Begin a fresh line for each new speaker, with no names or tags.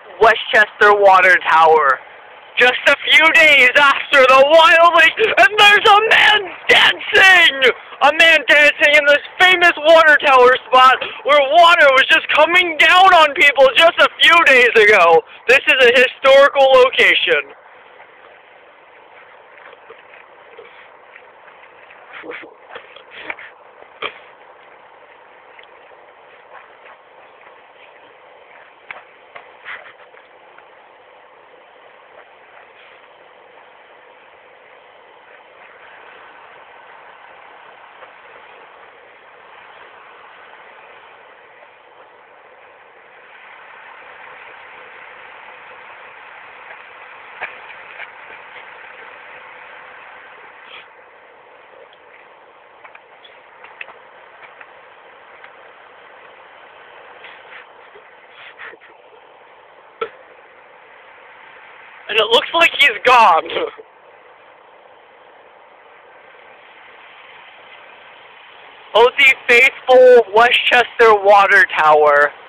Westchester Water Tower. Just a few days after the Wild Lake, and there's a man dancing! A man dancing in this famous water tower spot where water was just coming down on people just a few days ago. This is a historical location. And it looks like he's gone. Oh, the faithful Westchester Water Tower.